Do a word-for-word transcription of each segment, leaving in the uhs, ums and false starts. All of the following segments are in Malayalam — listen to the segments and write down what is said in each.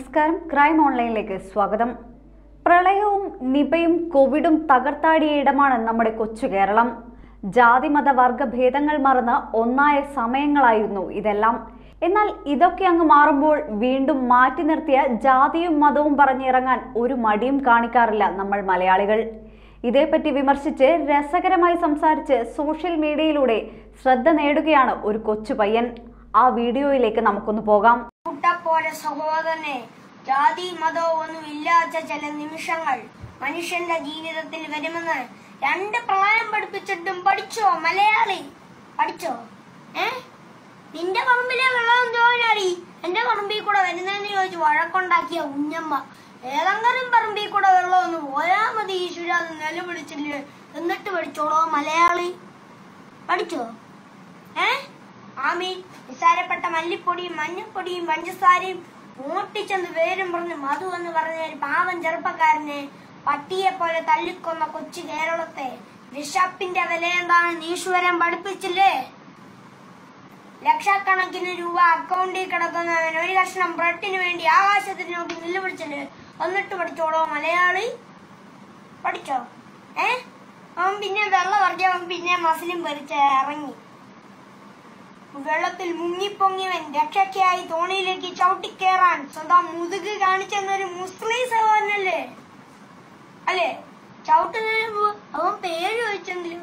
നമസ്കാരം, ക്രൈം ഓൺലൈനിലേക്ക് സ്വാഗതം. പ്രളയവും നിപയും കോവിഡും തകർത്താടിയ ഇടമാണ് നമ്മുടെ കൊച്ചു കേരളം. ജാതി മത വർഗ ഭേദങ്ങൾ മറന്ന് ഒന്നായ സമയങ്ങളായിരുന്നു ഇതെല്ലാം. എന്നാൽ ഇതൊക്കെ അങ്ങ് മാറുമ്പോൾ വീണ്ടും മാറ്റി നിർത്തിയ ജാതിയും മതവും പറഞ്ഞിറങ്ങാൻ ഒരു മടിയും കാണിക്കാറില്ല നമ്മൾ മലയാളികൾ. ഇതേപ്പറ്റി വിമർശിച്ച് രസകരമായി സംസാരിച്ച് സോഷ്യൽ മീഡിയയിലൂടെ ശ്രദ്ധ നേടുകയാണ് ഒരു കൊച്ചു പയ്യൻ. ആ വീഡിയോയിലേക്ക് നമുക്കൊന്ന് പോകാം. സഹോദരനെ, ജാതി മതവും ഒന്നും ഇല്ലാത്ത ചില നിമിഷങ്ങൾ മനുഷ്യന്റെ ജീവിതത്തിൽ വരുമെന്ന് രണ്ട് പ്രളയം പഠിപ്പിച്ചിട്ടും പഠിച്ചോ മലയാളി? പഠിച്ചോ? ഏ നിന്റെ പറമ്പിലെ വെള്ളം ചോദിച്ചാടി എന്റെ പറമ്പിൽ കൂടെ വരുന്നതെന്ന് ചോദിച്ചു വഴക്കുണ്ടാക്കിയ ഉഞ്ഞമ്മ. ഏതെങ്കിലും പറമ്പിൽ കൂടെ വെള്ളം ഒന്ന് പോയാ മതി ഈശ്വര എന്ന് നിലവിളിച്ചില്ലേ? എന്നിട്ട് പഠിച്ചോളോ മലയാളി? പഠിച്ചോ? ഏ ആമീൻ നിസ്സാരപ്പെട്ട മല്ലിപ്പൊടിയും മഞ്ഞപ്പൊടിയും പഞ്ചസാരയും ഓട്ടിച്ചെന്ന് പേരും പറഞ്ഞ് മധു എന്ന് പറഞ്ഞ ഒരു പാവം ചെറുപ്പക്കാരനെ പട്ടിയെ പോലെ തല്ലിക്കൊന്ന കൊച്ചു കേരളത്തെ വിശപ്പിന്റെ വില എന്താണെന്ന് ഈശ്വരൻ പഠിപ്പിച്ചില്ലേ? ലക്ഷക്കണക്കിന് രൂപ അക്കൗണ്ടിൽ കിടക്കുന്നവൻ ഒരു കഷ്ണം ബ്രെഡിന് വേണ്ടി ആകാശത്തിന് നോക്കി നിലവിളിച്ചില്ലേ? എന്നിട്ട് പഠിച്ചോളോ മലയാളി? പഠിച്ചോ? ഏ അവൻ പിന്നെ വെള്ളം ഇറങ്ങിയവൻ പിന്നെ മസിലും ഭരിച്ച ഇറങ്ങി. വെള്ളത്തിൽ മുങ്ങിപ്പൊങ്ങിയവൻ രക്ഷയ്ക്കായി തോണിയിലേക്ക് ചവിട്ടിക്കേറാൻ സ്വന്തം മുതുക് കാണിച്ചെന്നൊരു മുസ്ലിം സഹോദരനല്ലേ? അല്ലേ? ചവിട്ടുന്നതിന് അവൻ പേര് ചോദിച്ചെങ്കിലോ,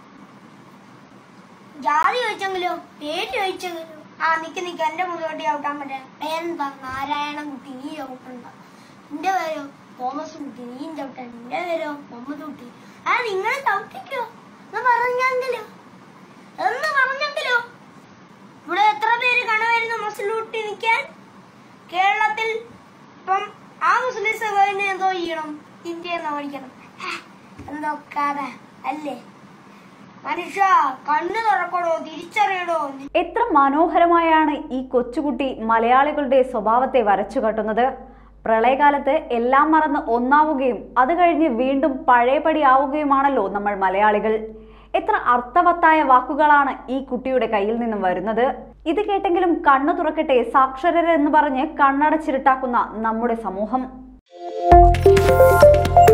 ജാതി ചോദിച്ചെങ്കിലോ, പേര് ചോദിച്ചെങ്കിലോ ആ നിക്ക് നിക്ക് എന്റെ മുതോട്ടി ചവിട്ടാൻ പറ്റാ. പേരെന്താ? നാരായണൻ കുട്ടി, നീ ചവിട്ടണ്ട. എന്റെ പേരോ തോമസ് കുട്ടി, നീ ചവിട്ടാൻ. എന്റെ പേരോ മുഹമ്മദ് കുട്ടി. ആ നിങ്ങൾ ചവിട്ടിക്കോ എന്ന് പറഞ്ഞെങ്കിലോ എന്ന് പറഞ്ഞെങ്കിലോ ഇവിടെ എത്ര പേര് കാണുമായിരുന്നു മസിലൂട്ടി നിൽക്കാൻ? കേരളത്തിൽ ഇപ്പം ആ മുസ്ലിം സഹോദരനെ എന്തോ ചെയ്യണം? ഇന്ത്യ എന്ന് ഓടിക്കണം. എന്തൊക്കെ അല്ലേ മനുഷ്യ? കണ്ണു തുറക്കടോ, തിരിച്ചറിയടോ. എത്ര മനോഹരമായാണ് ഈ കൊച്ചുകുട്ടി മലയാളികളുടെ സ്വഭാവത്തെ വരച്ചു കാട്ടുന്നത്. പ്രളയകാലത്ത് എല്ലാം മറന്ന് ഒന്നാവുകയും അത് കഴിഞ്ഞ് വീണ്ടും പഴയപടി ആവുകയുമാണല്ലോ നമ്മൾ മലയാളികൾ. എത്ര അർത്ഥവത്തായ വാക്കുകളാണ് ഈ കുട്ടിയുടെ കയ്യിൽ നിന്നും വരുന്നത്. ഇത് കേട്ടെങ്കിലും കണ്ണു തുറക്കട്ടെ സാക്ഷരരെന്ന് പറഞ്ഞ് കണ്ണടച്ചിരുട്ടാക്കുന്ന നമ്മുടെ സമൂഹം.